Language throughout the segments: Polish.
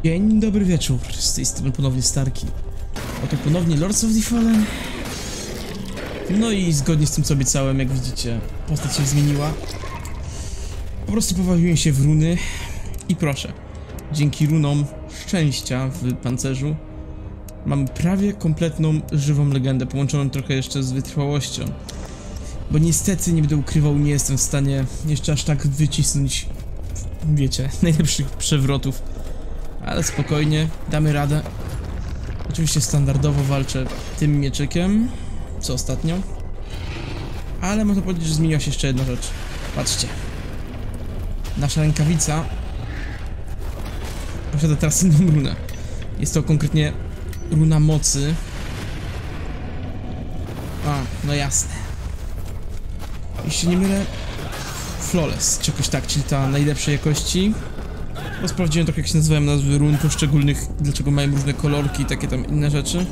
Dzień dobry wieczór, z tej strony ponownie Starki. Oto ponownie Lords of the Fallen. No i zgodnie z tym co obiecałem, jak widzicie, postać się zmieniła. Po prostu pobawiłem się w runy i proszę, dzięki runom szczęścia w pancerzu mamy prawie kompletną żywą legendę, połączoną trochę jeszcze z wytrwałością. Bo niestety, nie będę ukrywał, nie jestem w stanie jeszcze aż tak wycisnąć, wiecie, najlepszych przewrotów. Ale spokojnie, damy radę. Oczywiście standardowo walczę tym mieczykiem, co ostatnio. Ale można powiedzieć, że zmieniła się jeszcze jedna rzecz. Patrzcie. Nasza rękawica posiada teraz inną runę. Jest to konkretnie runa mocy. A, no jasne. Jeśli nie mylę, Flawless, czy jakoś tak, czyli ta najlepszej jakości. Bo sprawdziłem trochę, jak się nazywają nazwy run poszczególnych, dlaczego mają różne kolorki i takie tam inne rzeczy.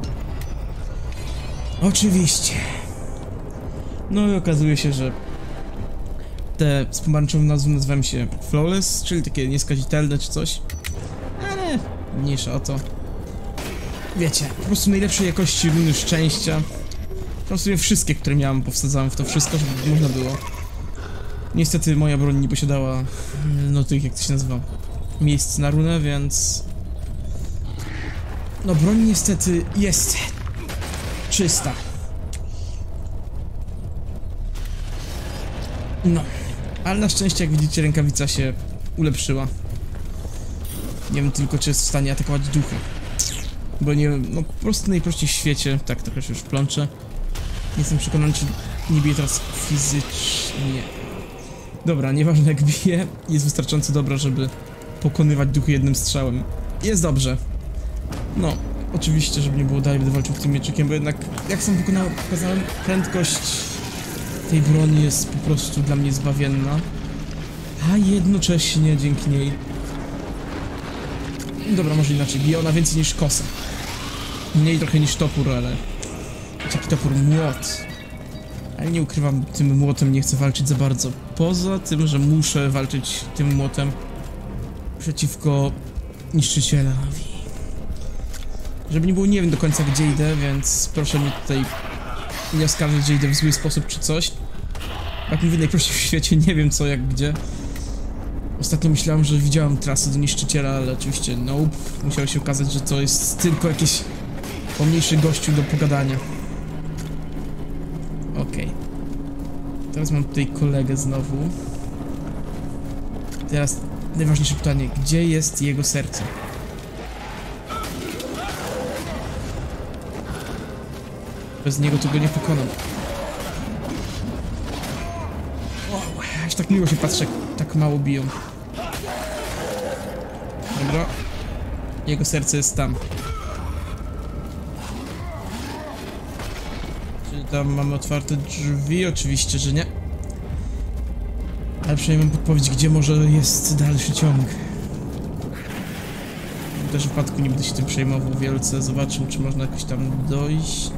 Oczywiście. No i okazuje się, że te z pomarańczową nazwą nazywają się Flawless, czyli takie nieskazitelne czy coś. Ale mniejsza o to. Wiecie, po prostu najlepszej jakości runy szczęścia. Tam sobie wszystkie, które miałem, powsadzałem w to wszystko, żeby można było. Niestety moja broń nie posiadała, no tych, jak to się nazywa, miejsc na runę, więc... No broń niestety jest czysta. No, ale na szczęście, jak widzicie, rękawica się ulepszyła. Nie wiem tylko, czy jest w stanie atakować duchy. Bo nie wiem, no po prostu najprościej w świecie, tak trochę się już plączę. Nie jestem przekonany, czy nie bije teraz fizycznie. Dobra, nieważne jak bije, jest wystarczająco dobra, żeby pokonywać duchy jednym strzałem. Jest dobrze. No, oczywiście, żeby nie było dalej, będę walczył tym mieczykiem, bo jednak, jak sam pokazałem, prędkość tej broni jest po prostu dla mnie zbawienna. A jednocześnie dzięki niej... Dobra, może inaczej, bije ona więcej niż kosa. Mniej trochę niż topór, ale... Taki topór młot. Ale nie ukrywam, tym młotem nie chcę walczyć za bardzo. Poza tym, że muszę walczyć tym młotem przeciwko niszczycielowi. Żeby nie było, nie wiem do końca gdzie idę, więc proszę mnie tutaj nie oskarżyć, że idę w zły sposób czy coś. Jak mówię, najprościej w świecie, nie wiem co, jak, gdzie. Ostatnio myślałem, że widziałem trasę do niszczyciela, ale oczywiście nope. Musiało się okazać, że to jest tylko jakiś pomniejszy gościu do pogadania. Okej. Teraz mam tutaj kolegę znowu. Teraz najważniejsze pytanie, gdzie jest jego serce? Bez niego tego nie pokonam. Wow, aż tak miło się patrzy, jak tak mało biją. Dobra. Jego serce jest tam. Czy tam mamy otwarte drzwi? Oczywiście, że nie. Ale przynajmniej mam podpowiedź, gdzie może jest dalszy ciąg. W też wypadku nie będę się tym przejmował wielce. Zobaczmy, czy można jakoś tam dojść.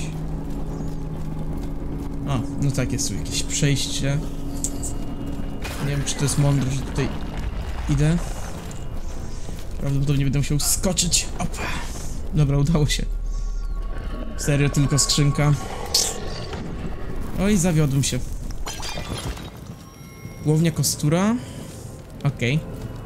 A, no tak, jest tu jakieś przejście. Nie wiem, czy to jest mądre, że tutaj idę. Prawdopodobnie będę musiał skoczyć. Opa. Dobra, udało się. Serio, tylko skrzynka. Oj, zawiodłem się. Głownia kostura. Okej.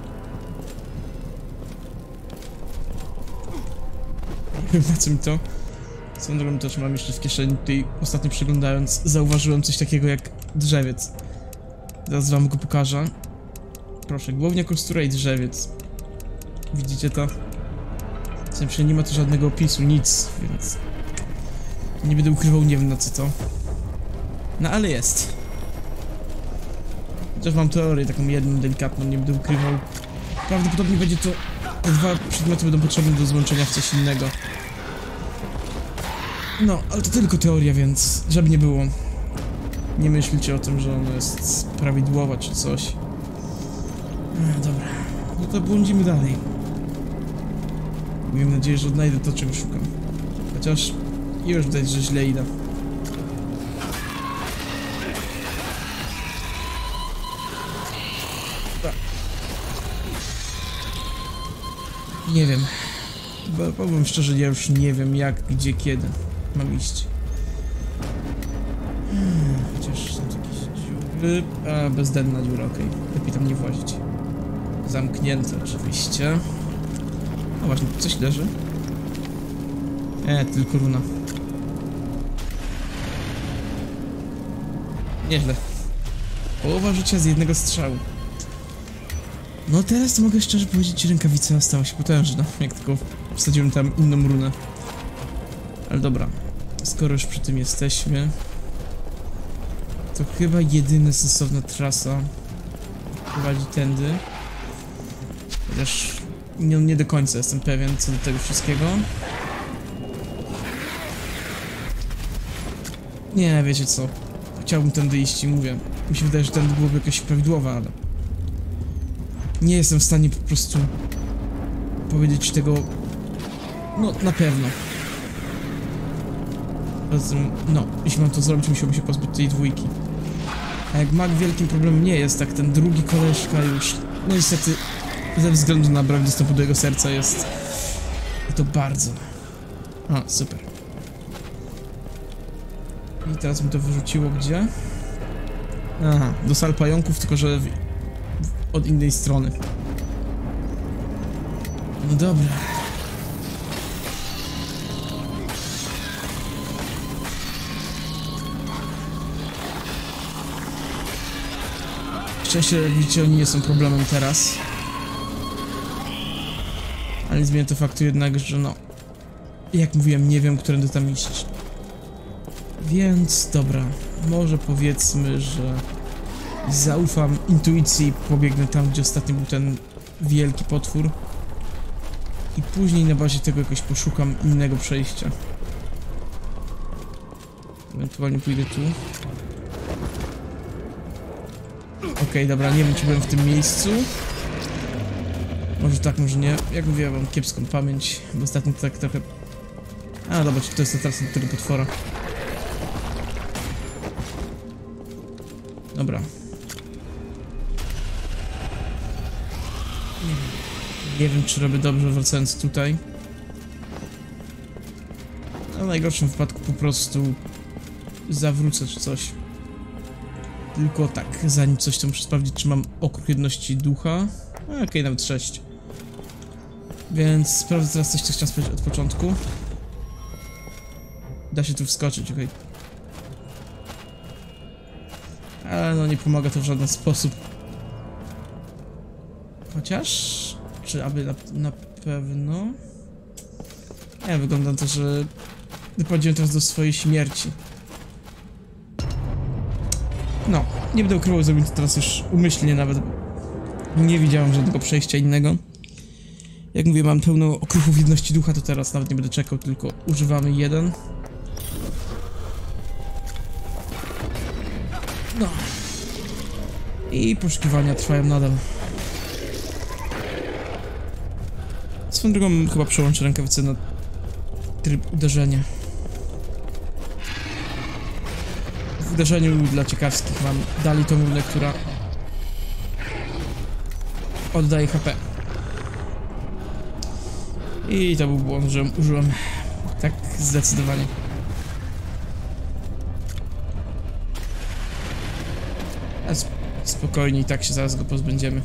Nie wiem, na co mi to. Swoją drogą też mam jeszcze w kieszeni. Tutaj ostatnio przeglądając zauważyłem coś takiego jak drzewiec. Zaraz wam go pokażę. Proszę, głownia kostura i drzewiec. Widzicie to? W sensie nie ma tu żadnego opisu, nic, więc... Nie będę ukrywał, nie wiem na co to. No ale jest. Chociaż mam teorię taką jedną delikatną, nie będę ukrywał. Prawdopodobnie będzie to... Te dwa przedmioty będą potrzebne do złączenia w coś innego. No, ale to tylko teoria, więc żeby nie było. Nie myślcie o tym, że ona jest prawidłowa czy coś. Dobra, no to błądzimy dalej. Mam nadzieję, że odnajdę to, czego szukam. Chociaż już widać, że źle idę. Nie wiem. Bo powiem szczerze, ja już nie wiem jak, gdzie, kiedy mam iść. Chociaż są jakieś dziury... A, bezdenna dziura, okej. Lepiej tam nie włazić. Zamknięte oczywiście. No właśnie, coś leży. Tylko runa. Nieźle. Połowa życia z jednego strzału. No teraz to mogę szczerze powiedzieć, rękawica stała się potężna, jak tylko wsadziłem tam inną runę. Ale dobra, skoro już przy tym jesteśmy, to chyba jedyna sensowna trasa prowadzi tędy. Chociaż nie do końca jestem pewien co do tego wszystkiego. Nie, wiecie co, chciałbym tędy iść i mówię, mi się wydaje, że tędy byłoby jakoś prawidłowe, ale nie jestem w stanie po prostu powiedzieć tego, no na pewno. Poza tym, no, jeśli mam to zrobić, musiałbym się pozbyć tej dwójki. A jak mag wielkim problemem nie jest, tak ten drugi koleżka już, no niestety, ze względu na brak dostępu do jego serca jest... I to bardzo. A, super. I teraz mi to wyrzuciło gdzie? Aha, do sal pająków, tylko że od innej strony. No dobra. Szczęście, jak widzicie, oni nie są problemem teraz. Ale nie zmienia to faktu jednak, że no... Jak mówiłem, nie wiem, którędy tam iść. Więc dobra, może powiedzmy, że zaufam intuicji i pobiegnę tam, gdzie ostatnio był ten wielki potwór. I później na bazie tego jakoś poszukam innego przejścia. Ewentualnie pójdę tu. Okej, dobra, nie wiem, czy byłem w tym miejscu. Może tak, może nie. Jak mówiłem, mam kiepską pamięć, bo ostatnio to tak trochę... A, dobra, to jest ta trasa do tego potwora. Dobra. Nie wiem, czy robię dobrze wracając tutaj. A w najgorszym wypadku po prostu zawrócę czy coś. Tylko tak, zanim coś to muszę sprawdzić, czy mam okruch jedności ducha. Okej, nawet 6. Więc sprawdzę teraz coś, co chciałem sprawdzić od początku. Da się tu wskoczyć, okej. Ale no nie pomaga to w żaden sposób. Chociaż... Czy aby na pewno... Nie, wygląda na to, że doprowadziłem teraz do swojej śmierci. No, nie będę ukrywał, zrobić to teraz już umyślnie nawet. Nie widziałem żadnego przejścia innego. Jak mówię, mam pełno okruchów jedności ducha, to teraz nawet nie będę czekał, tylko używamy jeden. No. I poszukiwania trwają nadal. Swoją drogą chyba przełączę rękawicę na tryb uderzenia. W uderzeniu dla ciekawskich mam dali tą runę, która oddaje HP. I to był błąd, że użyłem tak zdecydowanie. A spokojnie, i tak się zaraz go pozbędziemy.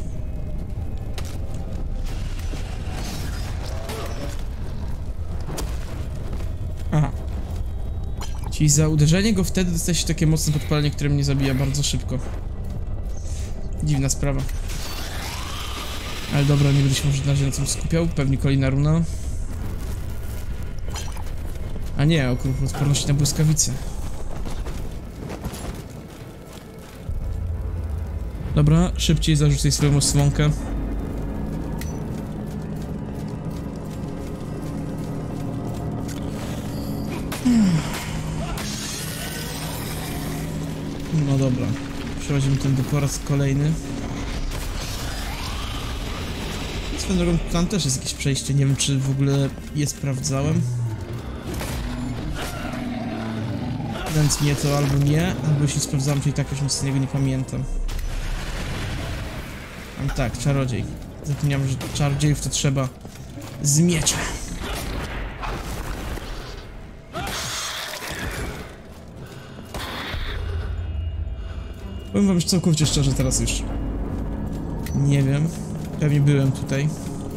Aha. Czyli za uderzenie go wtedy dostaje się takie mocne podpalenie, które mnie zabija bardzo szybko. Dziwna sprawa. Ale dobra, nie będę się może na razie na tym skupiał. Pewnie kolejna runa. A nie, okruch odporności na błyskawice. Dobra, szybciej zarzucaj swoją osłonkę. No dobra, przechodzimy ten po raz kolejny. Swoją drogą, tam też jest jakieś przejście, nie wiem czy w ogóle je sprawdzałem. Więc nie to albo nie, albo jeśli sprawdzałem, to i tak już nic z niego nie pamiętam. A tak, czarodziej. Zapomniałem, że czarodziejów to trzeba z miecza. Powiem wam już całkowicie szczerze, teraz już nie wiem. Pewnie byłem tutaj.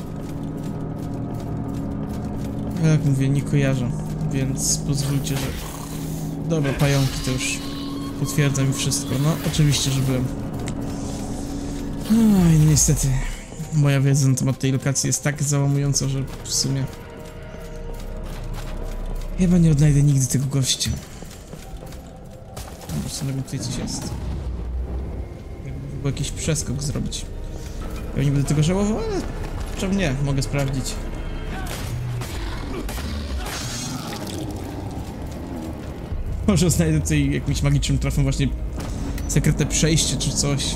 Jak mówię, nie kojarzę, więc pozwólcie, że... Dobra, pająki to już potwierdzam mi wszystko. No, oczywiście, że byłem. No i niestety moja wiedza na temat tej lokacji jest tak załamująca, że w sumie chyba nie odnajdę nigdy tego gościa. Może tutaj coś jest. Jakby był jakiś przeskok zrobić. Pewnie będę tego żałował, ale czemu nie? Mogę sprawdzić. Może znajdę tutaj jakimś magicznym trafem właśnie sekretne przejście czy coś.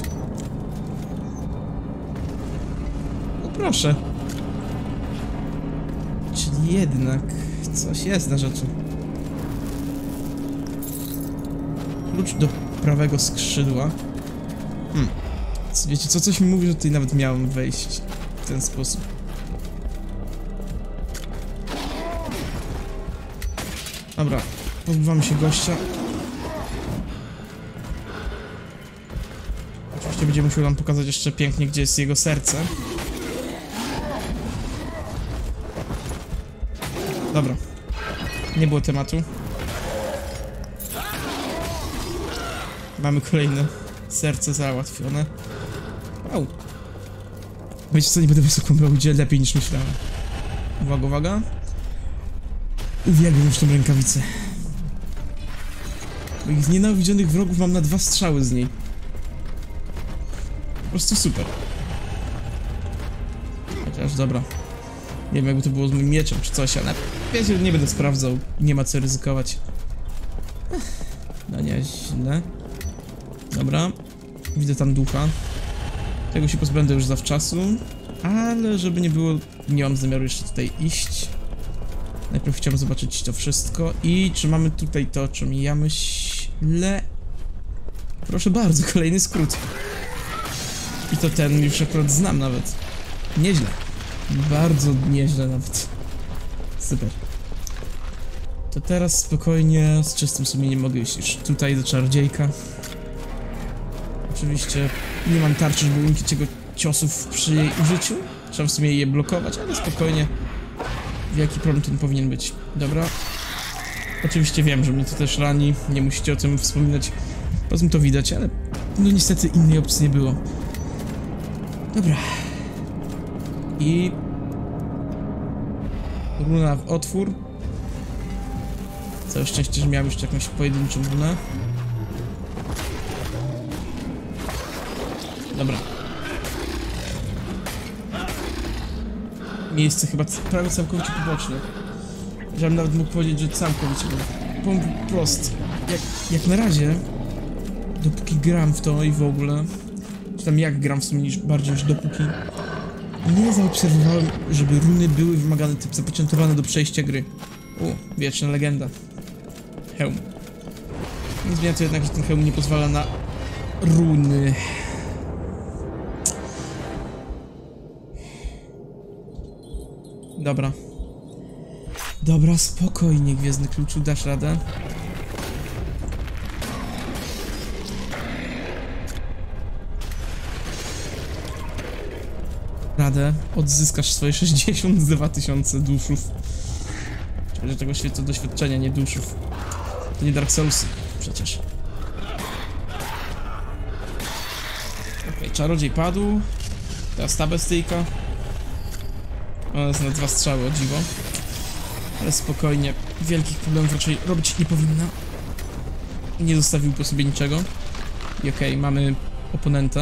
No proszę. Czyli jednak coś jest na rzeczy. Klucz do prawego skrzydła. Wiecie co, coś mi mówi, że tutaj nawet miałem wejść w ten sposób. Dobra, pozbywamy się gościa. Oczywiście będzie musiał nam pokazać jeszcze pięknie, gdzie jest jego serce. Dobra, nie było tematu. Mamy kolejne serce załatwione. Wow. Wiecie co, nie będę wysoko brał, idzie lepiej niż myślałem. Uwaga, uwaga. Uwielbiam już tą rękawicę. Moich znienawidzonych wrogów mam na 2 strzały z niej. Po prostu super. Chociaż dobra. Nie wiem, jakby to było z moim mieczem czy coś, ale wiecie, nie będę sprawdzał. Nie ma co ryzykować. No nieźle. Dobra. Widzę tam ducha. Tego się pozbędę już zawczasu. Ale żeby nie było, nie mam zamiaru jeszcze tutaj iść. Najpierw chciałem zobaczyć to wszystko. I czy mamy tutaj to, o czym ja myślę? Proszę bardzo, kolejny skrót. I to ten już akurat znam nawet. Nieźle. Bardzo nieźle nawet. Super. To teraz spokojnie, z czystym sumieniem mogę iść już tutaj do czarodziejka. Oczywiście nie mam tarczy, żeby uniknąć jego ciosów przy jej użyciu. Trzeba w sumie je blokować, ale spokojnie. Jaki problem ten powinien być? Dobra. Oczywiście wiem, że mnie to też rani. Nie musicie o tym wspominać. Poza tym to widać, ale no niestety innej opcji nie było. Dobra. I... runa w otwór. Całe szczęście, że miałem jeszcze jakąś pojedynczą runę. Dobra. Miejsce chyba prawie całkowicie poboczne. Żebym nawet mógł powiedzieć, że całkowicie. Powiem wprost. Jak na razie, dopóki gram w to i w ogóle, czy tam jak gram w sumie bardziej niż dopóki, nie zaobserwowałem, żeby runy były wymagane, typ zapoczątkowane do przejścia gry. Wieczna legenda. Hełm. Nie zmienia to jednak, że ten hełm nie pozwala na runy. Dobra. Dobra, spokojnie, Gwiezdny Kluczu, dasz radę. Radę, odzyskasz swoje 62 000 duszów. Czyli tego doświadczenia, nie duszów. To nie Dark Soulsy, przecież. Okej, czarodziej padł. Teraz ta bestyjka. Ona jest na 2 strzały, o dziwo. Ale spokojnie, wielkich problemów raczej robić nie powinna. Nie zostawił po sobie niczego. I okej, mamy oponenta.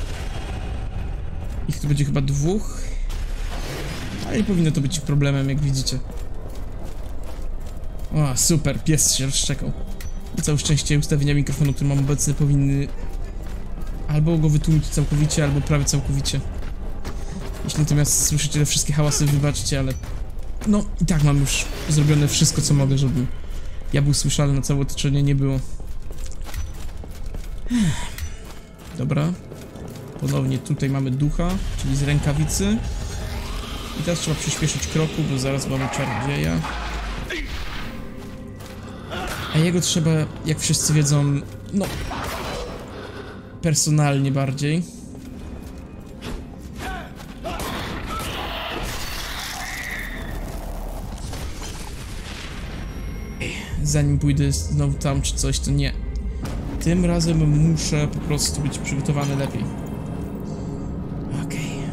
Ich tu będzie chyba 2. Ale nie powinno to być problemem, jak widzicie. O, super, pies się rozszczekał. I całe szczęście ustawienia mikrofonu, które mam obecnie, powinny albo go wytłumić całkowicie, albo prawie całkowicie. Jeśli natomiast słyszycie te wszystkie hałasy, wybaczcie, ale... no i tak mam już zrobione wszystko, co mogę, żeby ja był słyszalny, na całe otoczenie nie było. Dobra. Ponownie tutaj mamy ducha, czyli z rękawicy. I teraz trzeba przyspieszyć kroku, bo zaraz mamy czarodzieja. A jego trzeba, jak wszyscy wiedzą, no... personalnie bardziej. Zanim pójdę znowu tam czy coś, to nie. Tym razem muszę po prostu być przygotowany lepiej. Okej.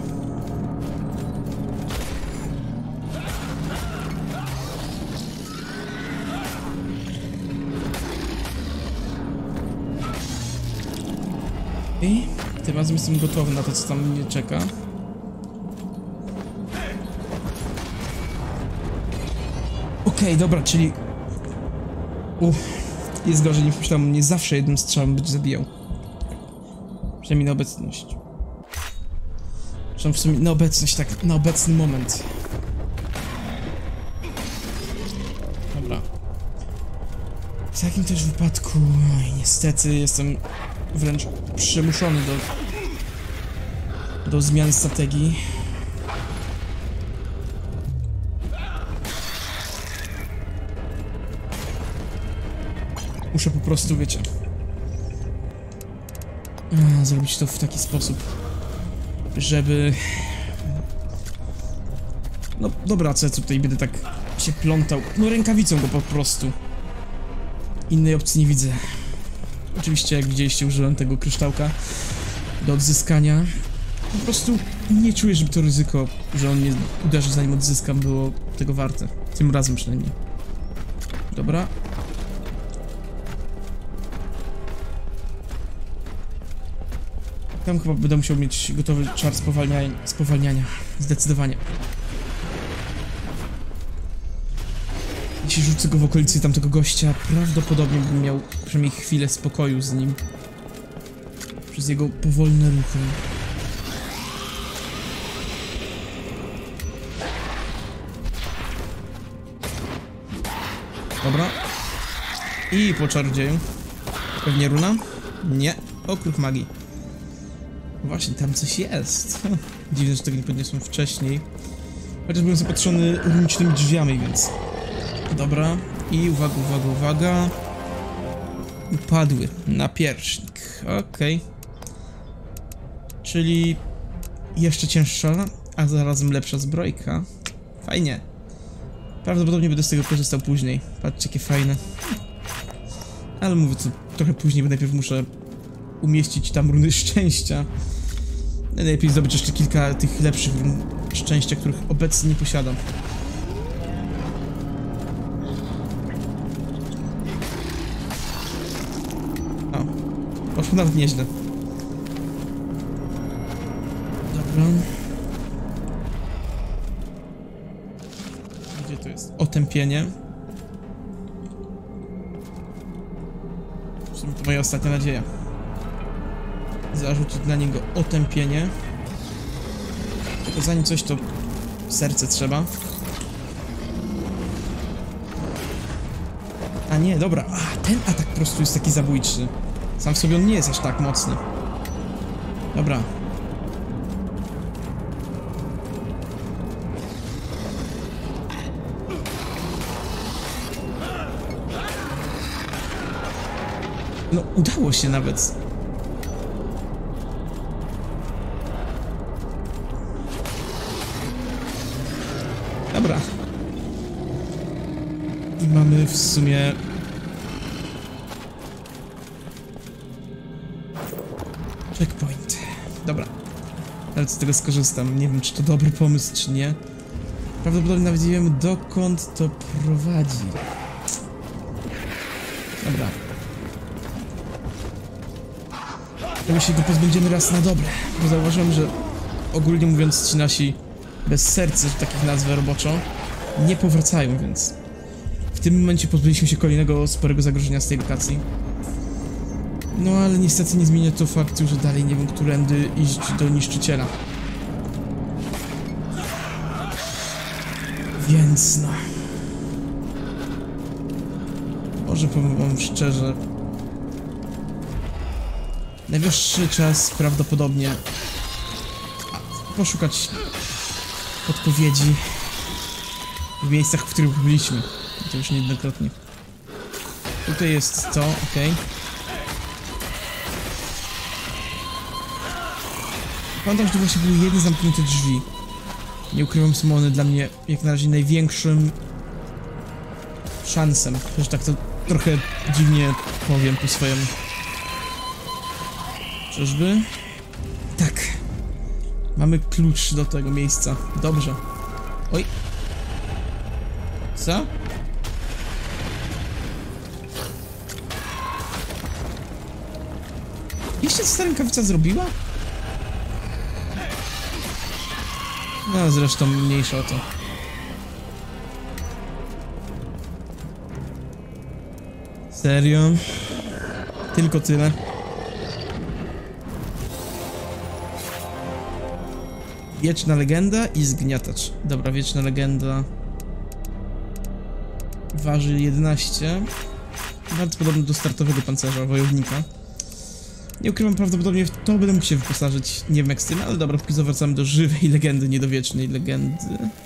I tym razem jestem gotowy na to, co tam mnie czeka. Okej, dobra, czyli... jest gorzej niż myślałem, nie zawsze jednym strzałem być zabijał. Przynajmniej na obecność. Przynajmniej w sumie na obecność, tak, na obecny moment. Dobra. W takim też wypadku, niestety jestem wręcz przymuszony do zmiany strategii. Muszę po prostu, wiecie, zrobić to w taki sposób, żeby... No dobra, co ja tutaj będę tak się plątał? No rękawicą go po prostu. Innej opcji nie widzę. Oczywiście, jak widzieliście, użyłem tego kryształka do odzyskania. Po prostu nie czuję, żeby to ryzyko, że on mnie uderzy zanim odzyskam, było tego warte. Tym razem przynajmniej. Dobra. Tam chyba będę musiał mieć gotowy czar spowalniania. Zdecydowanie. Jeśli rzucę go w okolicy tamtego gościa, prawdopodobnie bym miał przynajmniej chwilę spokoju z nim. Przez jego powolne ruchy. Dobra. I po czarodzieju. Pewnie runa? Nie. Okruch magii. Właśnie, tam coś jest. Dziwne, że tego nie podniosłem wcześniej. Chociaż byłem zapatrzony runicznymi drzwiami, więc... Dobra. I uwaga, uwaga, uwaga. Upadły. Napierśnik. Okej. Czyli... jeszcze cięższa, a zarazem lepsza zbrojka. Fajnie. Prawdopodobnie będę z tego korzystał później. Patrzcie, jakie fajne. Ale mówię, to trochę później, bo najpierw muszę umieścić tam runy szczęścia. Najlepiej zdobyć jeszcze kilka tych lepszych run szczęścia, których obecnie nie posiadam. O, poszło nawet nieźle. Dobra. Gdzie to jest? Otępienie. W sumie to moja ostatnia nadzieja. Zarzucić na niego otępienie. Tylko zanim coś, to serce trzeba. A nie, dobra. A, ten atak po prostu jest taki zabójczy. Sam w sobie on nie jest aż tak mocny. Dobra. No, udało się nawet. Dobra. I mamy w sumie... checkpoint. Dobra. Ale z tego skorzystam. Nie wiem, czy to dobry pomysł, czy nie. Prawdopodobnie nawet nie wiemy, dokąd to prowadzi. Dobra. My się go pozbędziemy raz na dobre, bo zauważyłem, że ogólnie mówiąc ci nasi bezsercy, że takich nazwę roboczo, nie powracają, więc w tym momencie pozbyliśmy się kolejnego sporego zagrożenia z tej lokacji. No ale niestety nie zmienia to faktu, że dalej nie wiem, którędy iść do niszczyciela. Więc no... może powiem wam szczerze... najwyższy czas prawdopodobnie poszukać podpowiedzi w miejscach, w których byliśmy. To już niejednokrotnie. Tutaj jest to, okej. Pamiętam, że to właśnie były jedne zamknięte drzwi. Nie ukrywam, są one dla mnie jak na razie największym szansem, że tak to trochę dziwnie powiem po swojemu. Czyżby? Tak. Mamy klucz do tego miejsca. Dobrze. Oj. Co? Jeszcze co ta rękawica zrobiła? No zresztą mniejsza o to. Serio? Tylko tyle? Wieczna legenda i zgniatacz. Dobra, wieczna legenda waży 11. Bardzo podobny do startowego pancerza wojownika. Nie ukrywam, prawdopodobnie w to będę mógł się wyposażyć, nie wiem jak z tym, ale dobra, póki zawracamy do żywej legendy, nie do wiecznej legendy.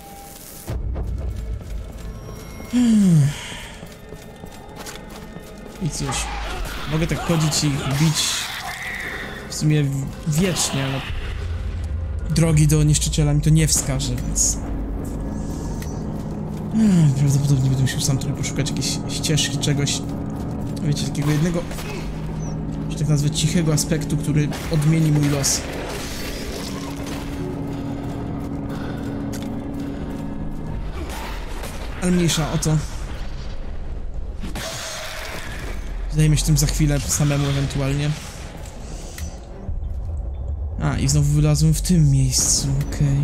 I cóż, mogę tak chodzić i bić w sumie wiecznie, ale drogi do niszczyciela mi to nie wskaże, więc... Prawdopodobnie będę musiał sam trochę poszukać jakiejś ścieżki, czegoś, wiecie, takiego jednego, że tak nazwę, cichego aspektu, który odmieni mój los. Ale mniejsza o to. Zajmę się tym za chwilę samemu ewentualnie. A, i znowu wylazłem w tym miejscu, okej.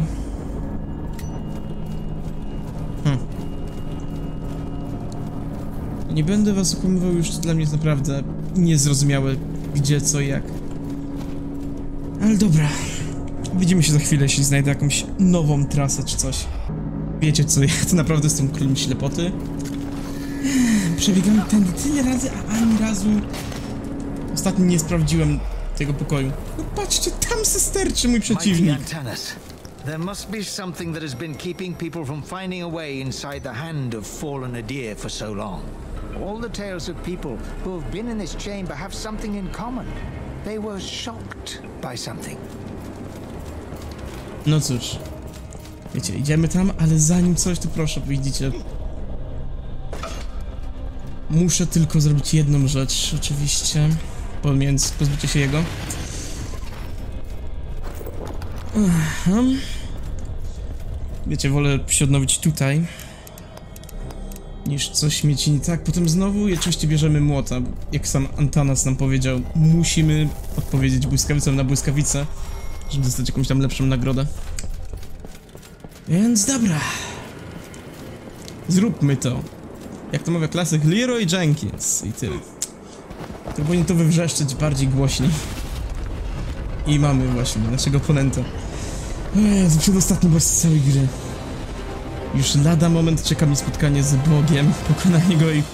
Nie będę was okłamywał, już to dla mnie jest naprawdę niezrozumiałe, gdzie, co, jak. Ale dobra. Widzimy się za chwilę, jeśli znajdę jakąś nową trasę czy coś. Wiecie co, ja to naprawdę jestem królem ślepoty. Przebiegam tędy tyle razy, a ani razu ostatnio nie sprawdziłem tego pokoju. No patrzcie, tam se sterczy mój przeciwnik. There must be something that has been keeping people from finding a way inside the hand of fallen Adir for so long. All the tales of people who have been in this chamber have something in common. They were shocked by something. No cóż. Wiecie, idziemy tam, ale zanim coś, to proszę, widzicie. Muszę tylko zrobić jedną rzecz, oczywiście. Pomiędzy pozbycie się jego. Wiecie, wolę się odnowić tutaj niż coś mieć nie tak. Potem znowu i oczywiście bierzemy młota. Jak sam Antanas nam powiedział, musimy odpowiedzieć błyskawicą na błyskawicę, żeby dostać jakąś tam lepszą nagrodę. Więc dobra. Zróbmy to. Jak to mawia klasyk, Leroy Jenkins i tyle. To powinien to wywrzeszczeć bardziej głośniej. I mamy właśnie naszego oponenta. Jezu, przedostatni boss z całej gry. Już lada moment czeka mi spotkanie z Bogiem, pokonanie go i...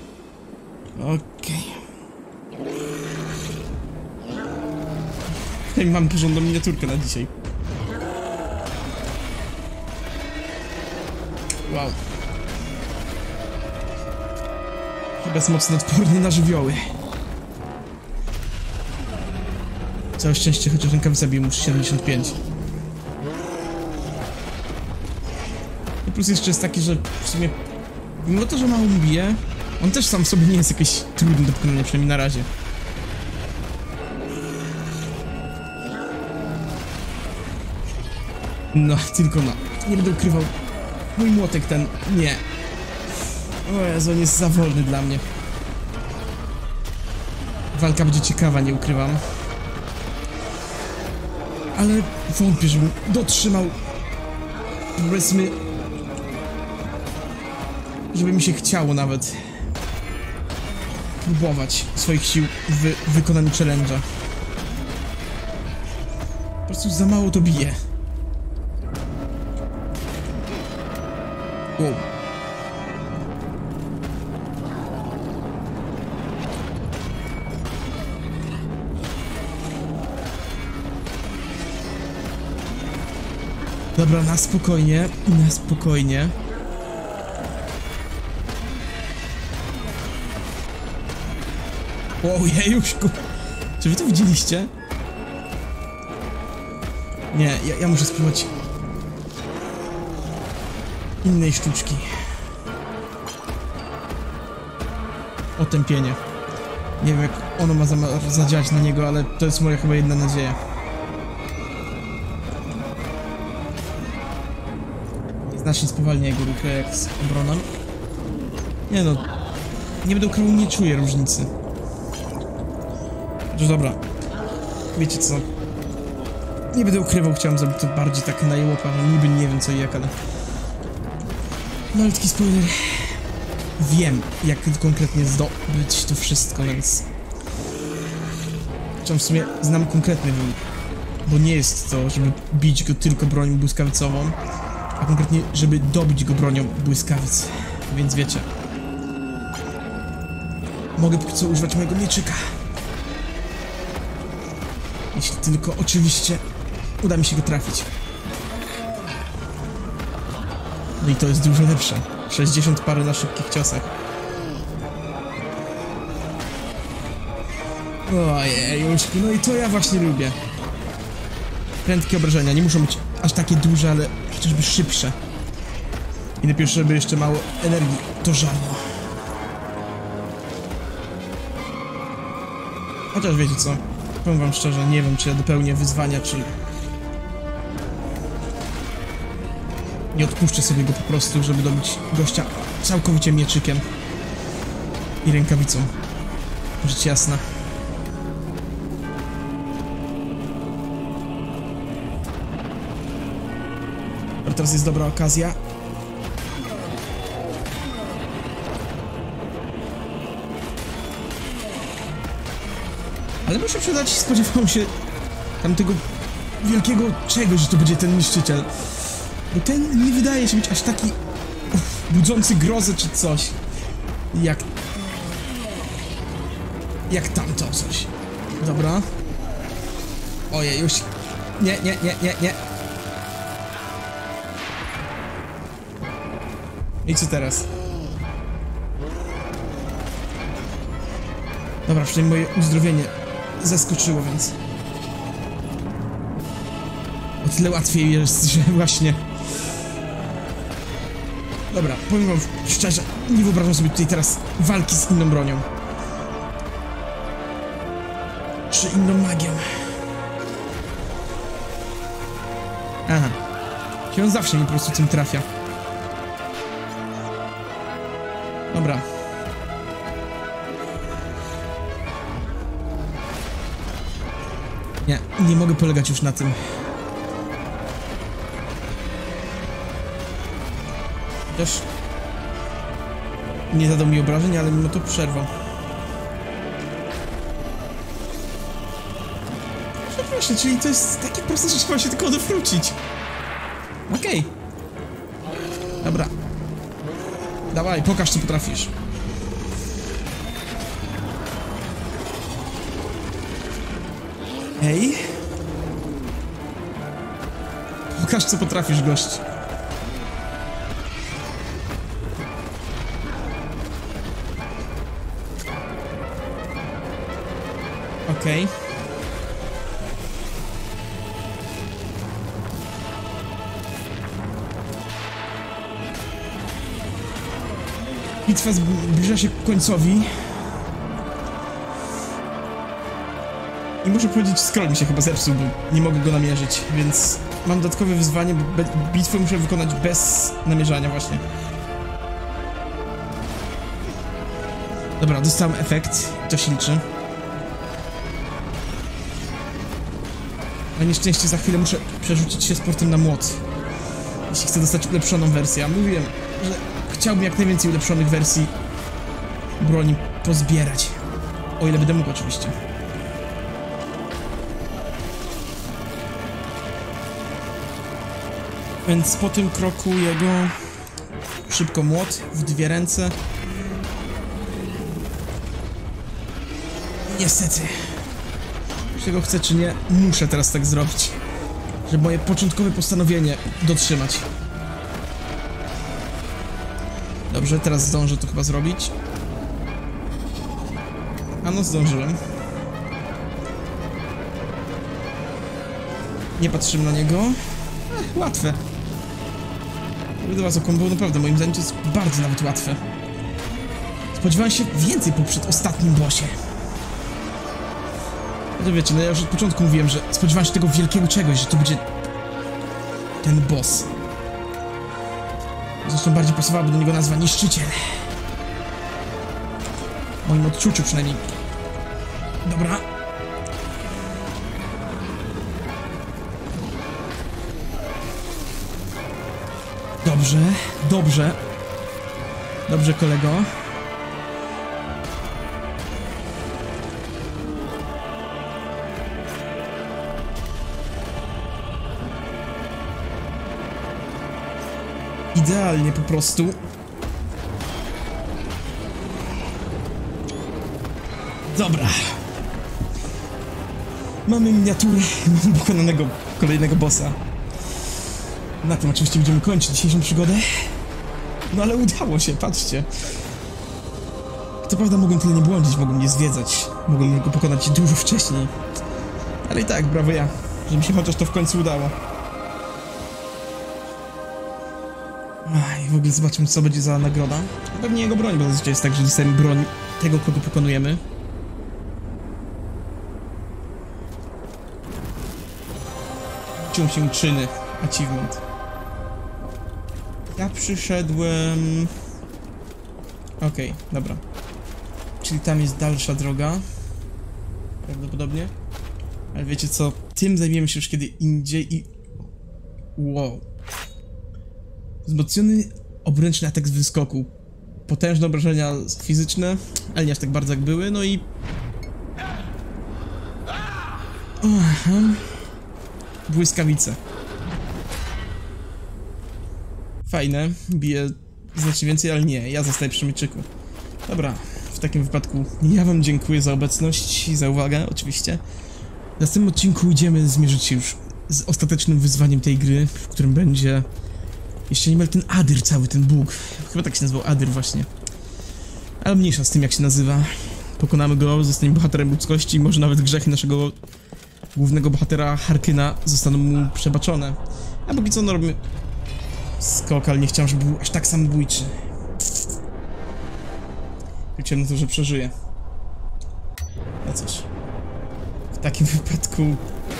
Okej. Okay. Mam porządną miniaturkę na dzisiaj. Wow. Chyba jest mocno odporny na żywioły. Całe szczęście, chociaż rękawica bije mu 75. I plus jeszcze jest taki, że w sumie, mimo to, że mało mi bije, on też sam w sobie nie jest jakiś trudny do pokonania, przynajmniej na razie. No, tylko no. Nie będę ukrywał. Mój młotek ten... nie. O Jezu, on jest za wolny dla mnie. Walka będzie ciekawa, nie ukrywam. Ale wątpię, żebym dotrzymał, powiedzmy, żeby mi się chciało nawet próbować swoich sił w wykonaniu challenge'a. Po prostu za mało to bije. Wow. Dobra, na spokojnie, na spokojnie. Wow, jejuszku. Czy wy to widzieliście? Nie, ja muszę spróbować innej sztuczki. Otępienie. Nie wiem, jak ono ma zadziałać na niego, ale to jest moja chyba jedna nadzieja. Znacznie spowalnia jego ruchy jak z obroną. Nie no, nie będę ukrywał, nie czuję różnicy. Chociaż dobra, wiecie co? Nie będę ukrywał, chciałem zrobić to bardziej tak na jełopach, niby nie wiem co i jak, ale... Malutki spoiler. Wiem, jak konkretnie zdobyć to wszystko, więc... Chciałem w sumie, znam konkretny wynik. Bo nie jest to, żeby bić go tylko bronią błyskawicową, a konkretnie, żeby dobić go bronią błyskawic. Więc wiecie. Mogę póki co używać mojego mieczyka. Jeśli tylko oczywiście uda mi się go trafić. No i to jest dużo lepsze. 60 parę na szybkich ciosach. Ojej, no i to ja właśnie lubię. Prędkie obrażenia, nie muszą być aż takie duże, ale chociażby szybsze. I najpierw, żeby jeszcze mało energii to żarło. Chociaż wiecie co, powiem wam szczerze, nie wiem, czy ja dopełnię wyzwania, czy... Nie odpuszczę sobie go po prostu, żeby dobić gościa całkowicie mieczykiem i rękawicą. Rzecz jasna. A teraz jest dobra okazja. Ale muszę przydać, spodziewałem się tamtego wielkiego czegoś, że to będzie ten niszczyciel. Bo ten nie wydaje się być aż taki budzący grozę czy coś. Jak tamto coś. Dobra. Ojej, już. Nie. I co teraz? Dobra, przynajmniej moje uzdrowienie zaskoczyło, więc... O tyle łatwiej jest, że właśnie... Dobra, powiem wam szczerze, nie wyobrażam sobie tutaj teraz walki z inną bronią. Czy inną magią. Aha. Czyli on zawsze mi po prostu tym trafia. Dobra. Nie mogę polegać już na tym. Też nie zadał mi obrażeń, ale mimo to przerwał. Proszę, czyli to jest takie proste, że trzeba się tylko odwrócić. Okej. Dobra. Dawaj, pokaż co potrafisz. Hej. Pokaż co potrafisz, gość. Okej. Bitwa zbliża się ku końcowi. I muszę powiedzieć, scroll mi się chyba zepsuł, bo nie mogę go namierzyć, więc mam dodatkowe wyzwanie, bo bitwę muszę wykonać bez namierzania właśnie. Dobra, dostałem efekt, to się liczy. Na nieszczęście za chwilę muszę przerzucić się z portem na młot, jeśli chcę dostać ulepszoną wersję. A mówiłem, że chciałbym jak najwięcej ulepszonych wersji broni pozbierać. O ile będę mógł oczywiście. Więc po tym kroku jego szybko młot w dwie ręce. Niestety. Czy tego chcę czy nie, muszę teraz tak zrobić. żeby moje początkowe postanowienie dotrzymać. Dobrze, teraz zdążę to chyba zrobić. A no, zdążyłem. Nie patrzymy na niego. Łatwe. Do was o combo, naprawdę, moim zdaniem to jest bardzo nawet łatwe. Spodziewałem się więcej po przedostatnim bossie. No to wiecie, no ja już od początku mówiłem, że spodziewałem się tego wielkiego czegoś, że to będzie ten boss. Zresztą bardziej pasowałaby do niego nazwa Niszczyciel. W moim odczuciu przynajmniej. Dobra. Dobrze, dobrze. Dobrze, kolego. Idealnie po prostu. Dobra. Mamy miniaturę, mamy pokonanego kolejnego bossa. Na tym oczywiście będziemy kończyć dzisiejszą przygodę. No ale udało się, patrzcie. Co prawda mogłem tyle nie błądzić, mogłem nie zwiedzać. Mogłem go pokonać dużo wcześniej. Ale i tak, brawo ja, że mi się chociaż to w końcu udało. I w ogóle zobaczmy, co będzie za nagroda. Pewnie jego broń, bo zazwyczaj jest tak, że dostajemy broń tego, kogo pokonujemy. Czym się czyny? Achievement. Ja przyszedłem... Okej, dobra. Czyli tam jest dalsza droga. Prawdopodobnie. Ale wiecie co? Tym zajmiemy się już kiedy indziej i... Wow. Wzmocniony obręczny atak z wyskoku. Potężne obrażenia fizyczne, ale nie aż tak bardzo jak były, no i... Aha. Błyskawice. Fajne, bije znacznie więcej, ale nie, ja zostaję przy mieczyku. Dobra, w takim wypadku ja wam dziękuję za obecność i za uwagę, oczywiście. W następnym odcinku idziemy zmierzyć się już z ostatecznym wyzwaniem tej gry, w którym będzie jeszcze niemal ten Adyr cały, ten Bóg. Chyba tak się nazywał, Adyr właśnie. Ale mniejsza z tym, jak się nazywa. Pokonamy go, zostaniemy bohaterem ludzkości i może nawet grzechy naszego głównego bohatera Harkyna zostaną mu przebaczone. A póki co no robimy skok, ale nie chciałem, żeby był aż tak samobójczy. Liczyłem na to, że przeżyje. No cóż. W takim wypadku...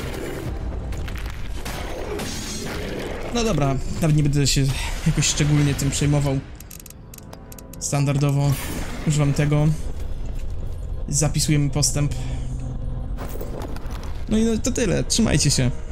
No dobra, nawet nie będę się jakoś szczególnie tym przejmował. Standardowo używam tego. Zapisujemy postęp. No i no to tyle, trzymajcie się.